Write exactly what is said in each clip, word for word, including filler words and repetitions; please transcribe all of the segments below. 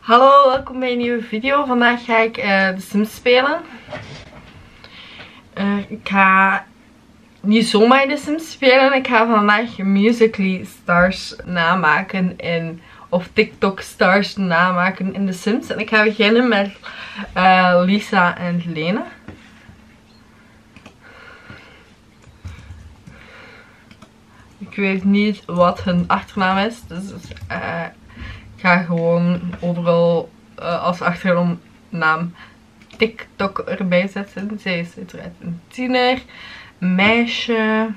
Hallo, welkom bij een nieuwe video. Vandaag ga ik uh, de Sims spelen. Uh, ik ga niet zomaar de Sims spelen. Ik ga vandaag Musical.ly stars namaken in, of TikTok stars namaken in de Sims. En ik ga beginnen met uh, Lisa en Lena. Ik weet niet wat hun achternaam is, dus uh, ik ga gewoon overal uh, als achternaam TikTok erbij zetten. Zij is uiteraard een tiener, een meisje.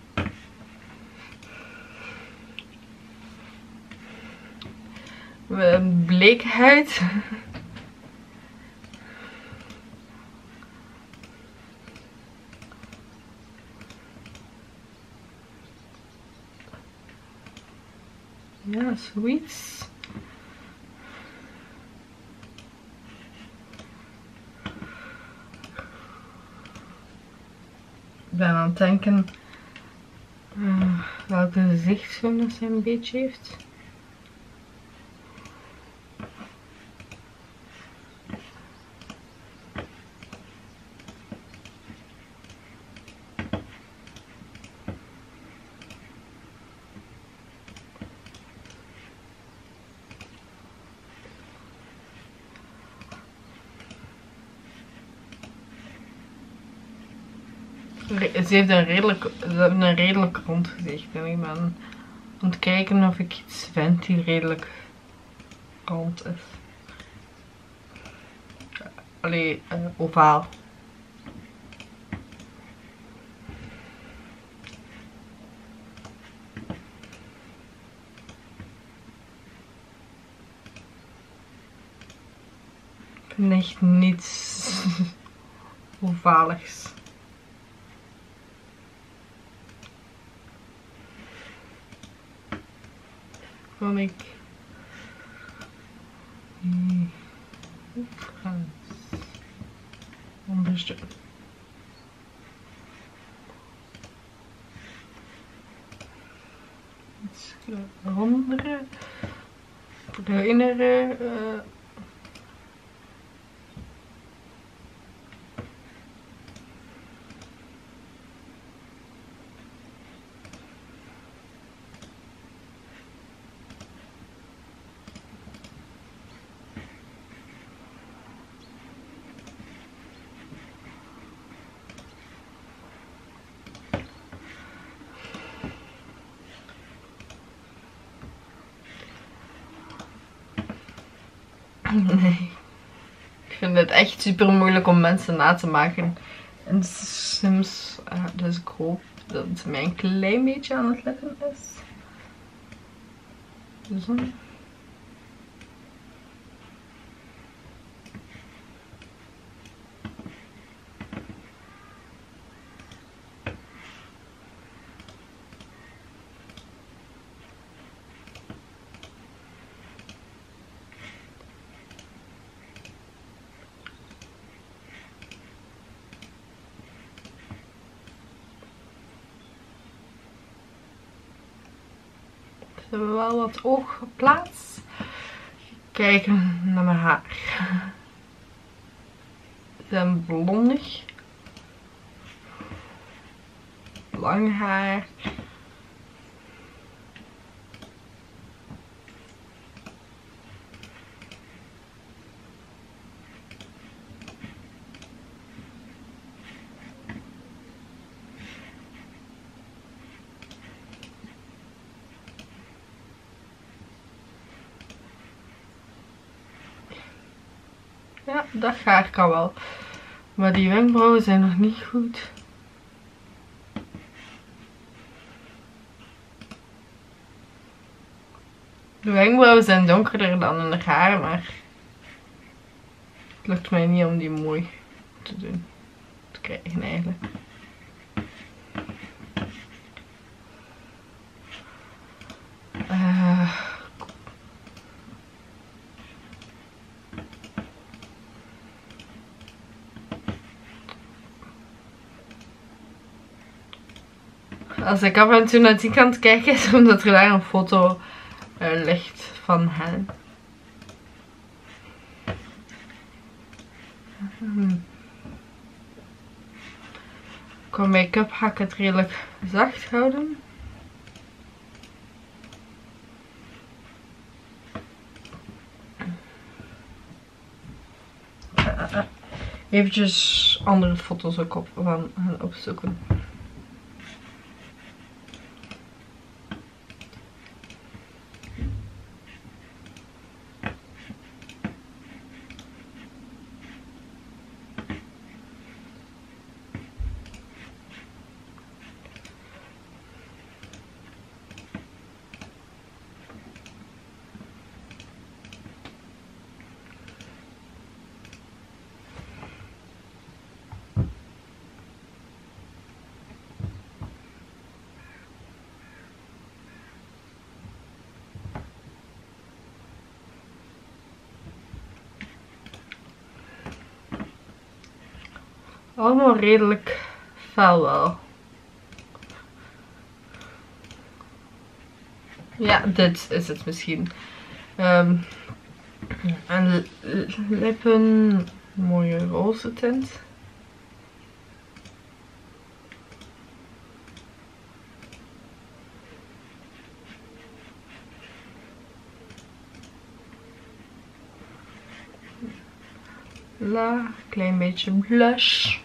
Een bleke huid. Ja, zoiets. Ik ben aan het denken uh, welke gezichtsvorm zij een beetje heeft. Ze heeft een redelijk, ze hebben een redelijk rond gezicht en ik ben aan het kijken of ik iets vind die redelijk rond is. Allee, uh, ovaal. Ik vind echt niets ovaligs. Van ik hmm. ondersteunen. Iets rondere, bruinere. Uh, Nee, ik vind het echt super moeilijk om mensen na te maken in Sims, uh, dus ik hoop dat het mij een klein beetje aan het letten is. Zo. Ze hebben wel wat oog geplaatst. Kijken naar mijn haar. Ze zijn blondig. Lang haar. Ja, dat haar kan wel. Maar die wenkbrauwen zijn nog niet goed. De wenkbrauwen zijn donkerder dan in haar haar, maar het lukt mij niet om die mooi te doen. Te krijgen eigenlijk. Uh, Als ik af en toe naar die kant kijk, is omdat er daar een foto uh, ligt van hen. Hmm. Qua make-up ga ik het redelijk zacht houden. Eventjes andere foto's ook op van gaan opzoeken. Allemaal redelijk fel wel. Ja, dit is het misschien. Um, en lippen, mooie roze tint. La, klein beetje blush.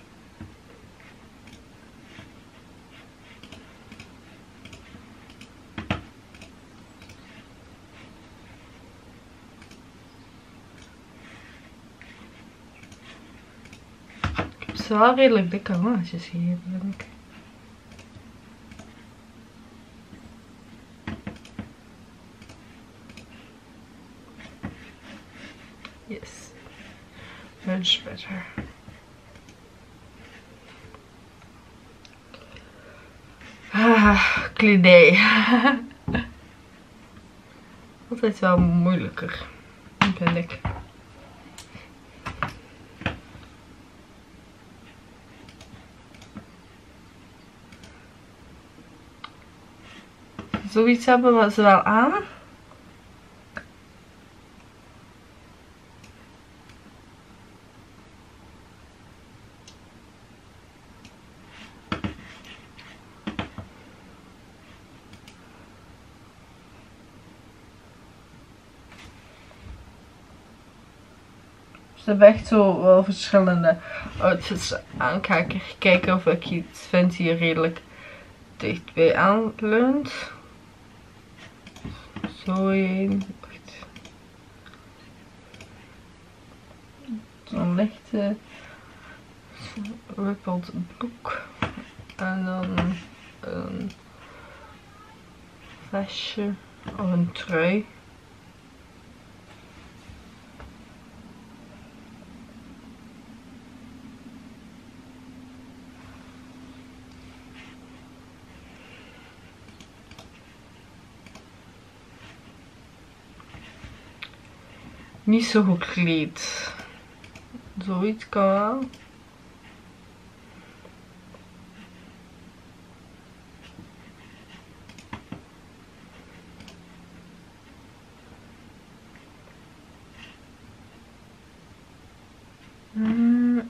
Het is wel redelijk dikke wangetjes hier, denk ik. Yes. Much better. Ah, kledij. Altijd wel moeilijker, vind ik. Zoiets hebben we ze wel aan. Ze hebben echt zo wel verschillende outfits aan. Ga ik kijken of ik iets vind die redelijk dichtbij aanleunt. Zo een. Zo'n lichte rippled broek. En dan een vestje of een trui. Niet zo gekleed. Zoiets kan wel. Mm.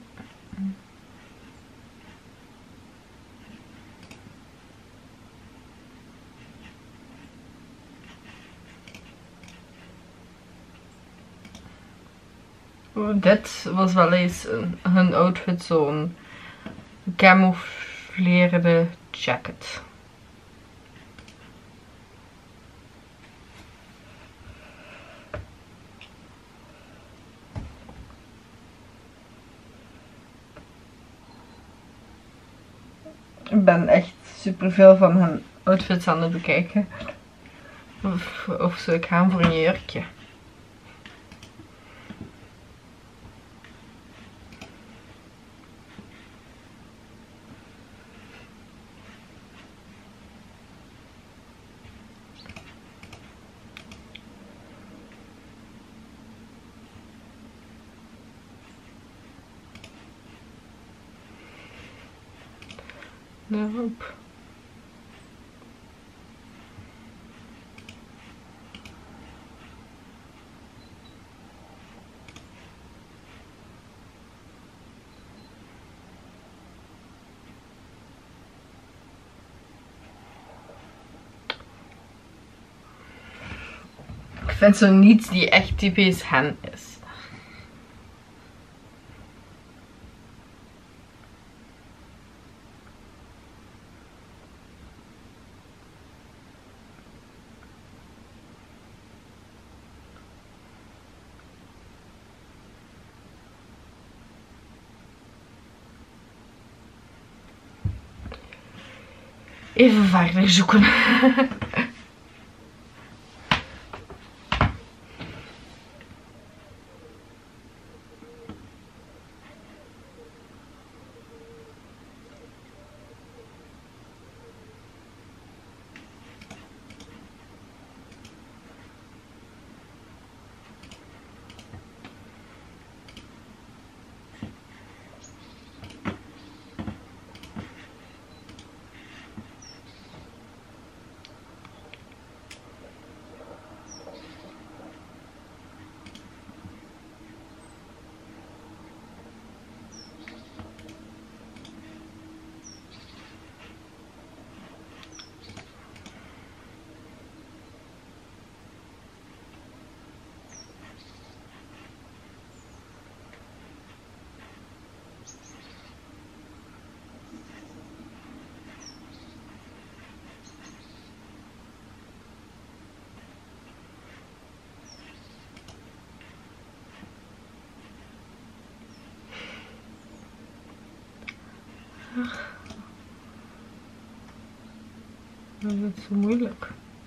Dit was wel eens een, hun outfit, zo'n camoufleerde jacket. Ik ben echt super veel van hun outfits aan het bekijken. Of, of zou ik gaan voor een jurkje? Daarop. vind zo niets die echt typisch hen is. Even verder zoeken. Dat is het zo moeilijk.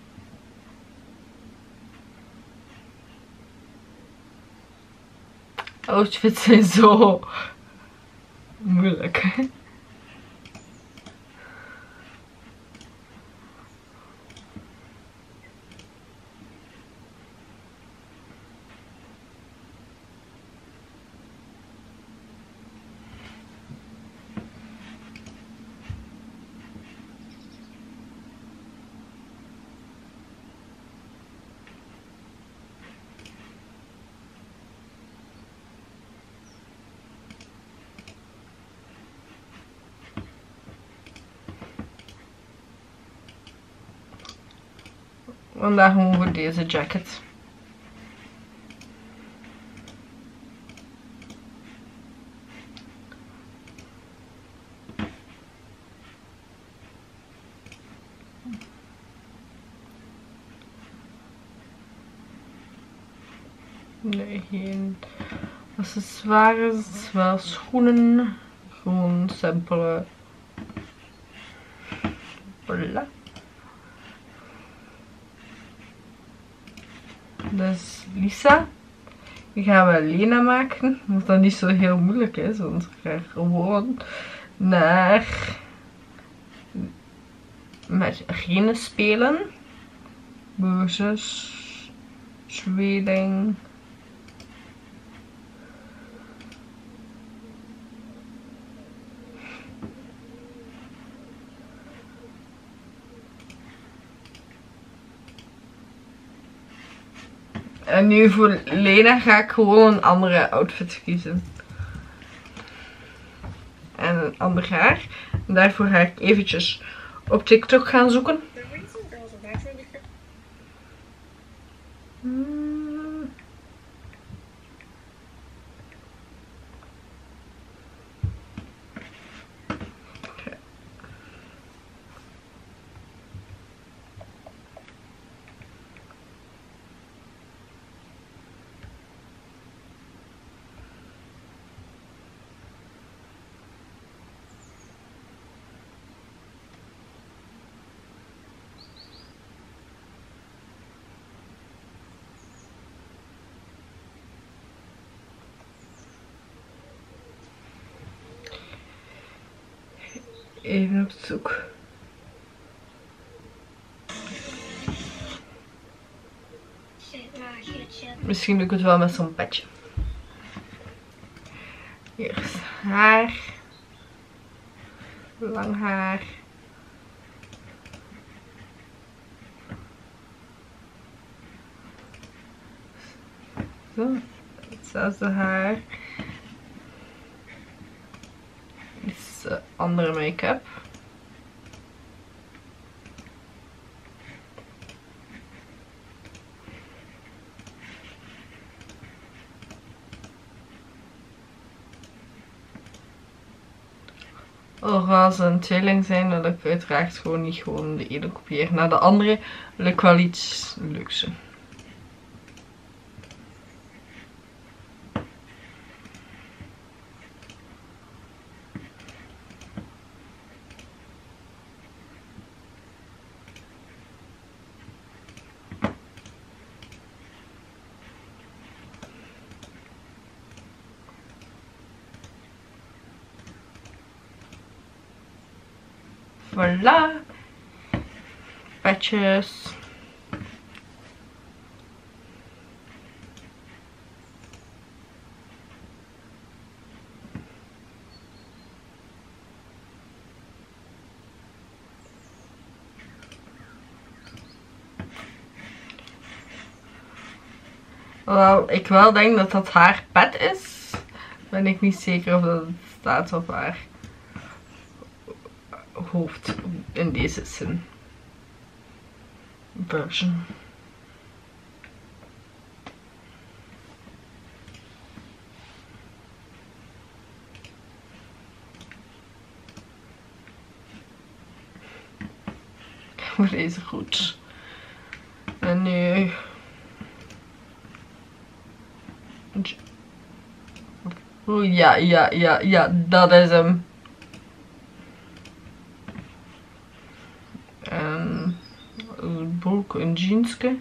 Outfits zijn zo moeilijk. Vandaag gewoon voor deze jacket. Nee, geen accessoires, wel schoenen. Gewoon simpele. Voilà. Dus Lisa, die gaan we Lena maken. Wat dat niet zo heel moeilijk is, want we gaan gewoon naar met Rene spelen. Boosjes, Zweden. En nu voor Lena ga ik gewoon een andere outfit kiezen. En een ander haar. En daarvoor ga ik eventjes op TikTok gaan zoeken. Hmm. Even op zoek. Misschien doe ik het wel met zo'n petje. Hier is haar. Lang haar. Zo, hetzelfde haar. Dit is uh, andere make-up. roze een tweeling zijn, dat ik uiteraard gewoon niet gewoon de ene kopieer naar de andere. Wil ik wel iets leuks. Voilà. Petjes. Wel, ik wel denk dat dat haar pet is. Ben ik niet zeker of dat het staat op haar hoofd in deze zin. Version. Voor deze goed. En nu. Oeh, ja, ja, ja, ja, dat is hem. En een broek, een jeansje.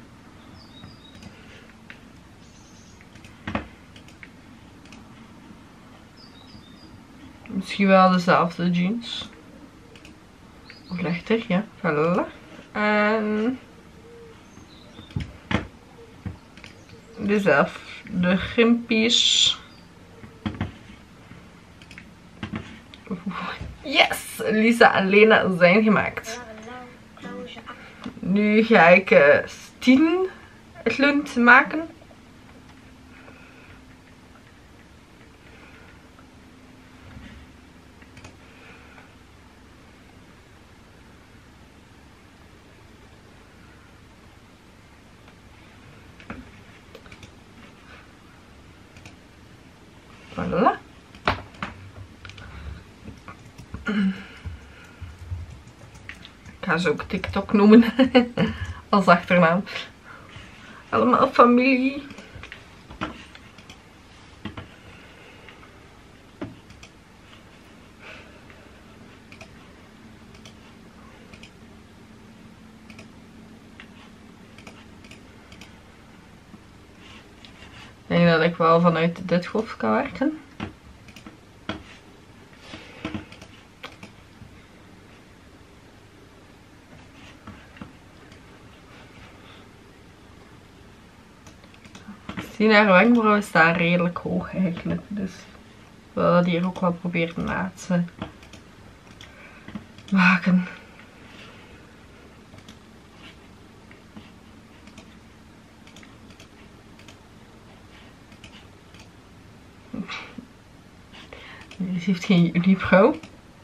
Misschien wel dezelfde jeans. Of lichter, ja, voilà. En dezelfde gimpies. Yes! Lisa en Lena zijn gemaakt. Nu ga ik uh, tien lund maken. Voilà. Ik ga ze ook TikTok noemen als achternaam. Allemaal familie. Ik denk dat ik wel vanuit dit hoofd kan werken. Zie, haar wenkbrauwen staan redelijk hoog eigenlijk. Dus ik wil dat hier ook wel proberen na te maken. Deze heeft geen unibrow.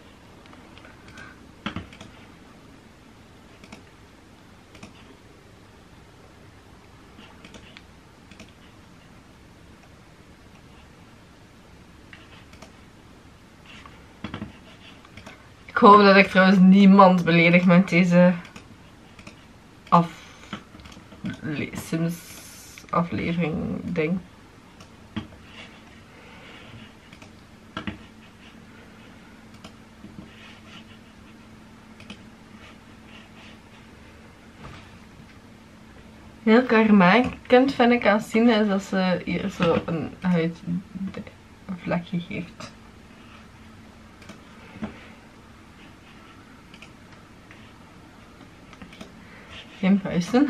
Ik hoop dat ik trouwens niemand beledig met deze af... Sims aflevering ding. Heel kenmerkend vind ik aan Sine is dat ze hier zo een huidvlekje geeft. Geen puisten.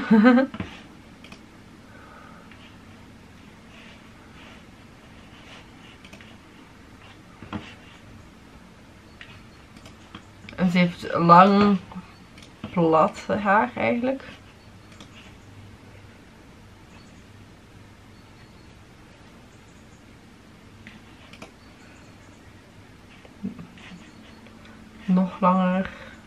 En ze heeft lang plat haar eigenlijk. Nog langer.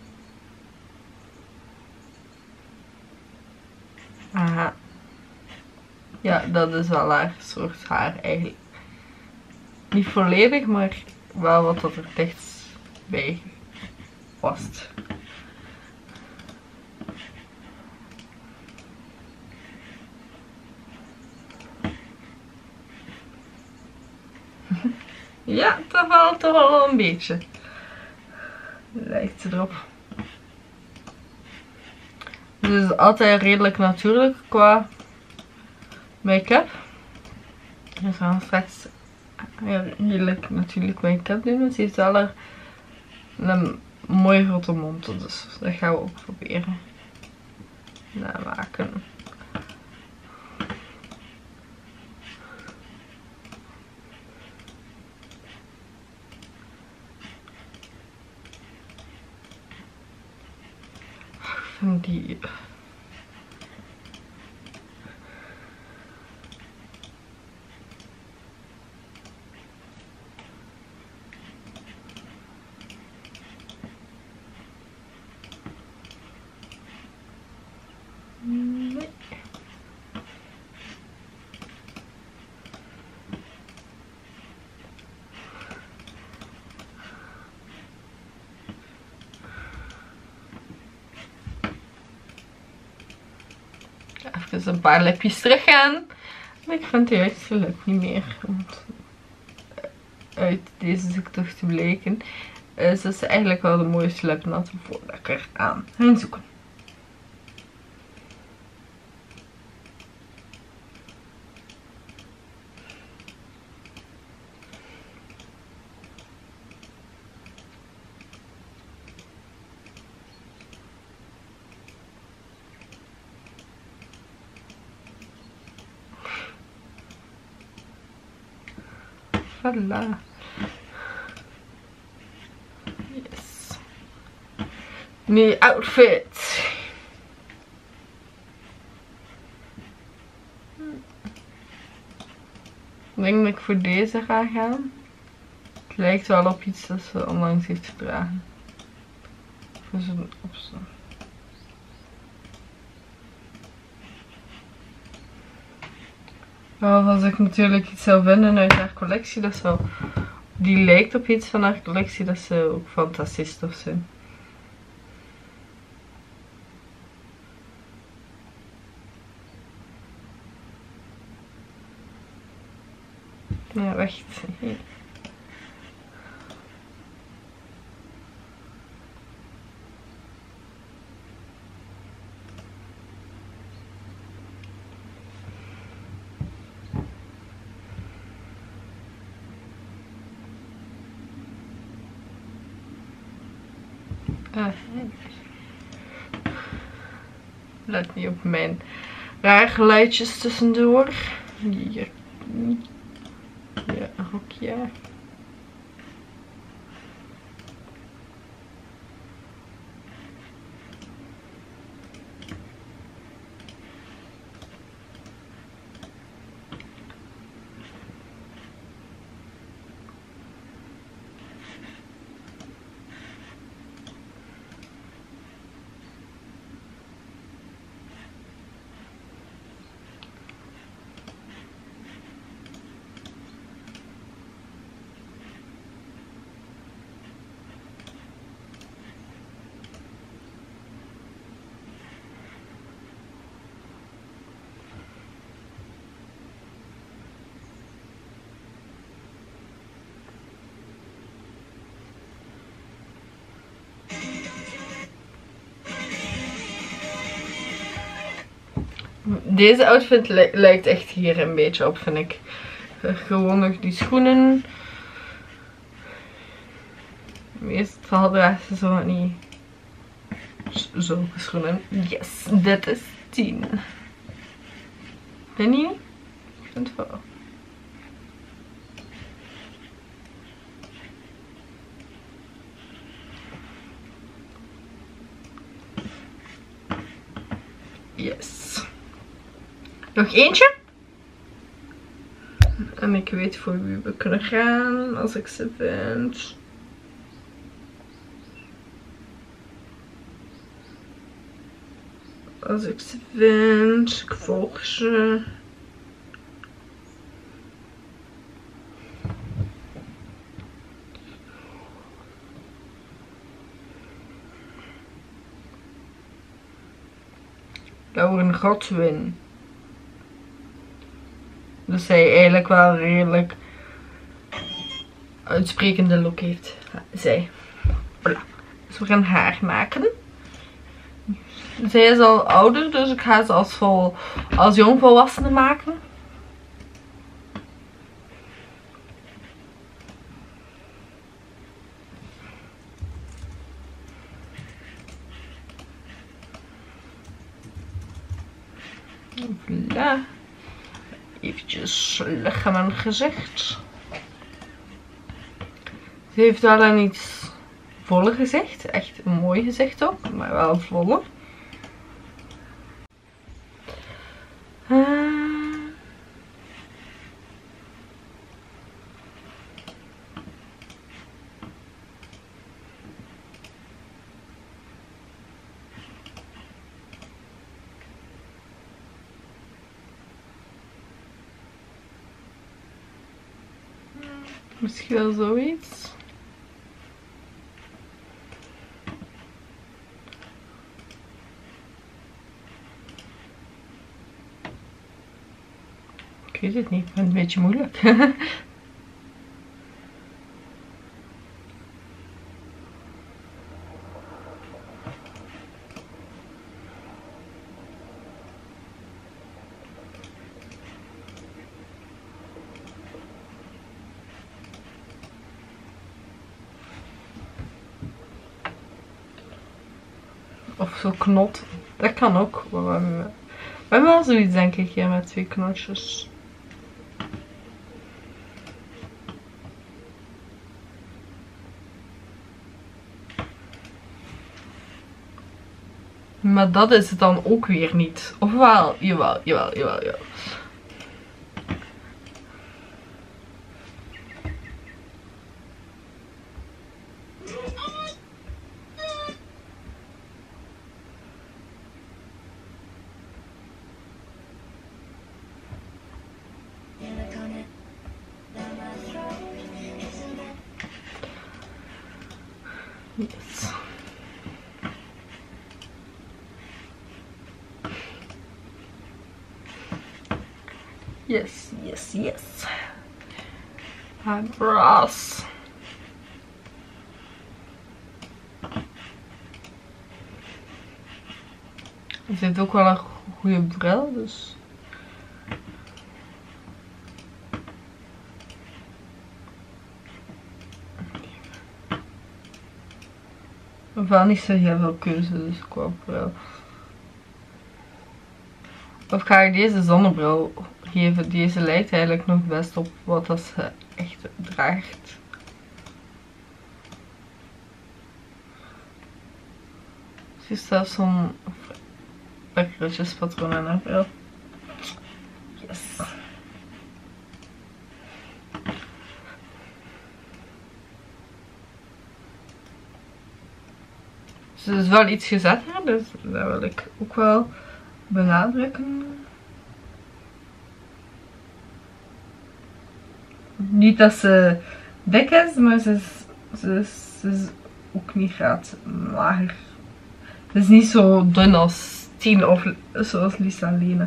Aha. Ja, dat is wel haar soort haar eigenlijk. Niet volledig, maar wel wat dat er dichtst bij vast. Ja, dat valt toch wel een beetje. Lijkt ze erop. Dus het is altijd redelijk natuurlijk qua make-up. We gaan straks redelijk natuurlijk make-up doen. Dus ze heeft wel er een mooie grote mond. Dus dat gaan we ook proberen. Namaken. Die nee. Even een paar lepjes terug gaan. Maar ik vind het juiste lip niet meer. Om uit deze zoektocht te blijken. Dus dat is eigenlijk wel de mooiste lipnat voordat ik er aan ga zoeken. Voilà. Yes. Nu outfit. Ik denk dat ik voor deze ga gaan. Het lijkt wel op iets dat ze onlangs heeft gedragen. Voor zo'n opstel. Nou, als ik natuurlijk iets zou vinden uit haar collectie, dat zou, die lijkt op iets van haar collectie, dat zou ook fantastisch tof zijn. Ja, wacht. Ah, let niet op mijn raar geluidjes tussendoor. Hier. Ja, een rokje. Deze outfit li lijkt echt hier een beetje op, vind ik. Gewoon nog die schoenen. Meestal draagt ze zo niet zulke schoenen. Yes, dit is tien. Ben je? Ik vind het wel. Yes. Nog eentje. En ik weet voor wie we kunnen gaan als ik ze vind. Als ik ze vind, ik volg ze. Lauren Godwin. Dus zij eigenlijk wel redelijk uitsprekende look heeft. Zij. Voilà. Dus we gaan haar maken. Zij is al ouder, dus ik ga ze als, vol, als jongvolwassene maken. Voilà. Eventjes lichaam en gezicht. Ze heeft wel een iets volle gezicht. Echt een mooi gezicht ook, maar wel volle. Uh... Misschien wel zoiets. Ik weet het niet, ik vind het een beetje moeilijk. Of zo knot. Dat kan ook. We hebben wel zoiets denk ik hier met twee knotjes. Maar dat is het dan ook weer niet. Ofwel, jawel, jawel, jawel, jawel. Yes. Yes, yes, yes. Eyebrows. Er zit ook wel een goede bril, dus. Ofwel niet zo heel veel keuze, dus qua bril. Of ga ik deze zonnebril geven? Deze lijkt eigenlijk nog best op wat dat ze echt draagt. Ze heeft zelfs zo'n bakkerspatroon in haar bril. Yes. Ze is wel iets gezetter, dus dat wil ik ook wel benadrukken. Niet dat ze dik is, maar ze is, ze is, ze is ook niet graad lager. Het is niet zo dun als Tien of zoals Lisa Lene.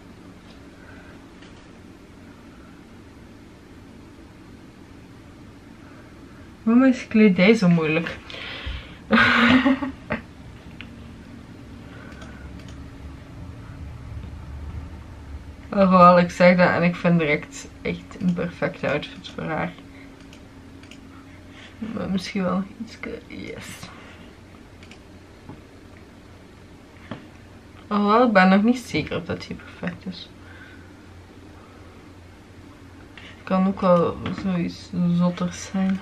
Waarom is kledij zo moeilijk? Alhoewel, ik zeg dat en ik vind direct echt een perfecte outfit voor haar. Maar misschien wel iets. Yes. Alhoewel, ik ben nog niet zeker of dat die perfect is. Het kan ook wel zoiets zotters zijn.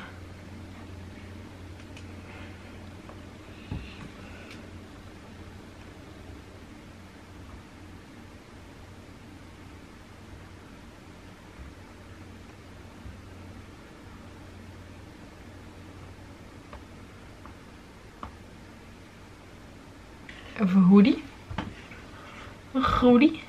Een hoodie. Een hoodie.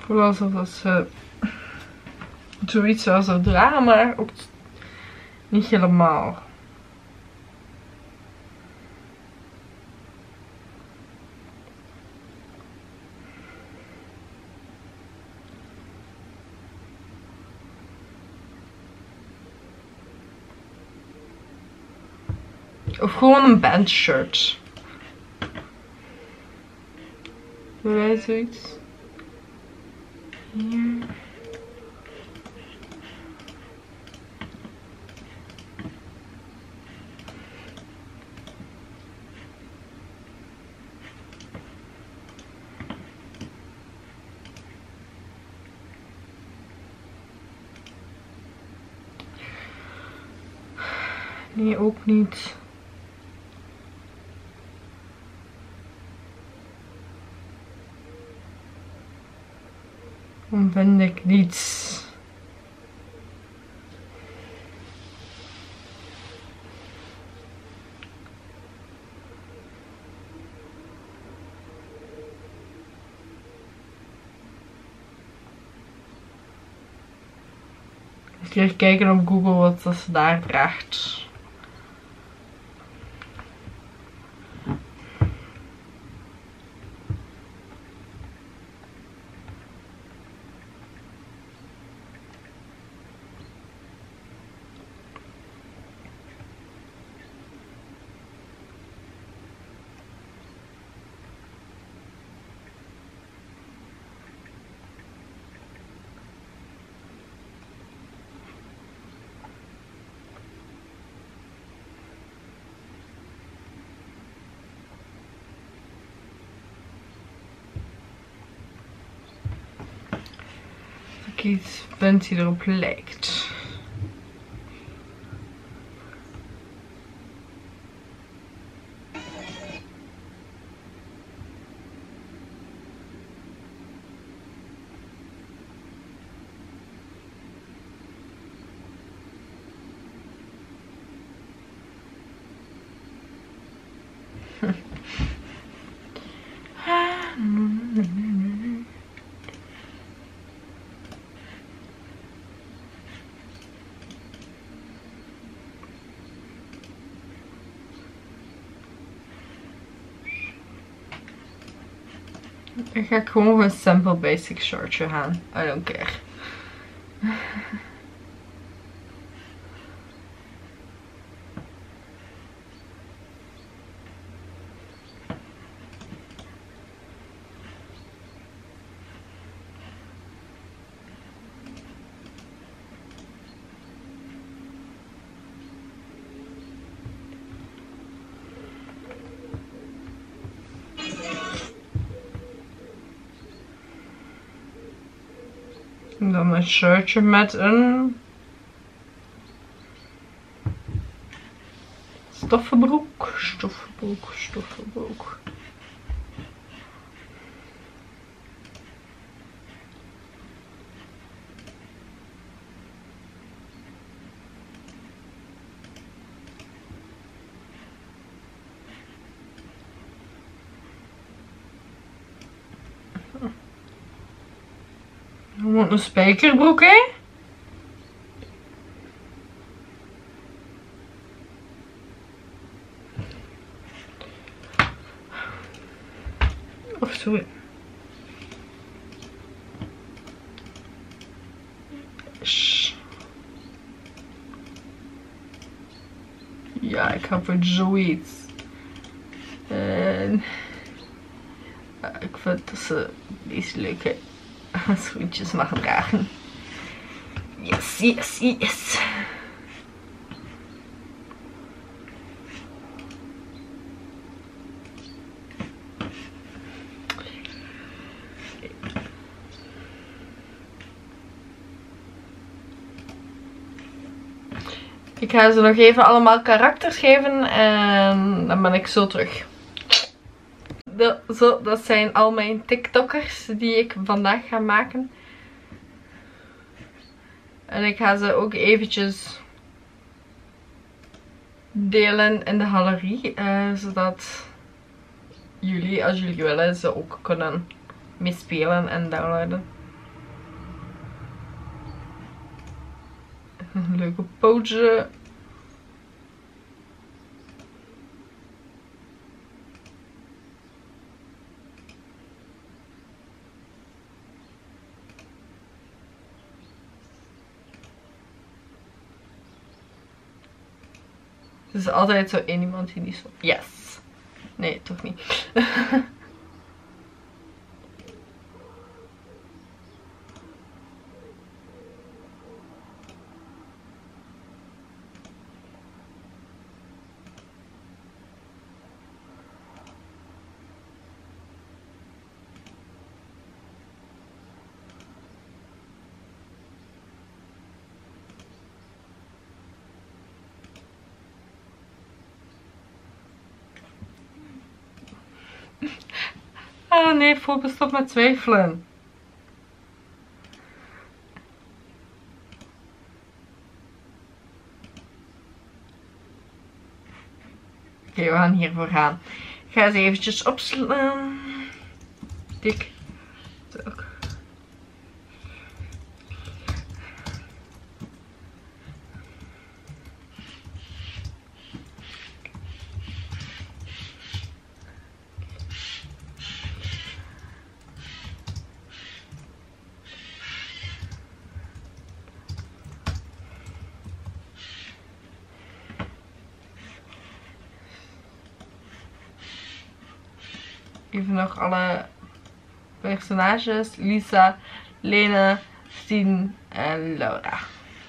voel alsof ze zoiets zou zo dragen, maar ook niet helemaal. Of gewoon een bandshirt. Doe wij zoiets? Hier. Nee, ook niet. Dan vind ik niets. Ik ga even kijken op Google wat ze daar draagt. Ik iets vind die erop lijkt. Dan ga ik gewoon voor een simple basic shirtje gaan. I don't care. En dan een shirtje met een stoffenbroek, stoffenbroek, stoffenbroek. Gewoon een spijkerbroek, hè? Of sorry. Ja, ik heb het zoiets. En ja, ik vind dat ze deze leuke schoentjes mag dragen. Yes, yes, yes. Ik ga ze nog even allemaal karakters geven en dan ben ik zo terug. De, zo, dat zijn al mijn TikTokkers die ik vandaag ga maken. En ik ga ze ook eventjes delen in de galerie. Uh, zodat jullie, als jullie willen, ze ook kunnen meespelen en downloaden. Een leuke pose. Er is altijd zo één iemand die niet zo... Yes! Nee, toch niet. Oh nee, focus, stop met twijfelen. Oké, okay, we gaan hiervoor gaan. Ik ga ze eventjes opslaan. Tik. Tok. Even nog alle personages. Lisa, Lena, Stien en Laura.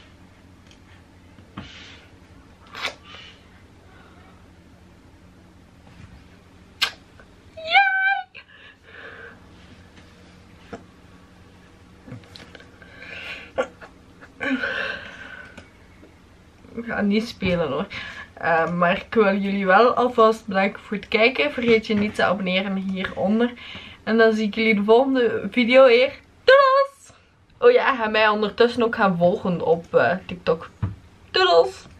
Yay! We gaan niet spelen hoor. Uh, maar ik wil jullie wel alvast bedanken voor het kijken. Vergeet je niet te abonneren hieronder. En dan zie ik jullie de volgende video weer. Doedels! Oh ja, ga mij ondertussen ook gaan volgen op uh, TikTok. Doedels!